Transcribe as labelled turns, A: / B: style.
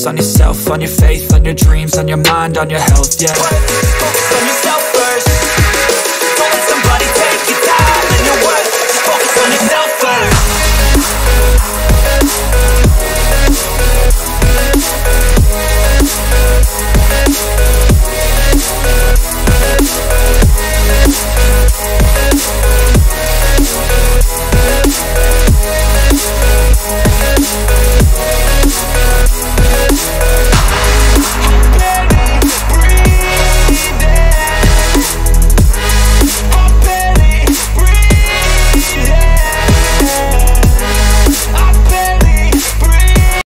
A: focus on yourself, on your faith, on your dreams, on your mind, on your health, yeah.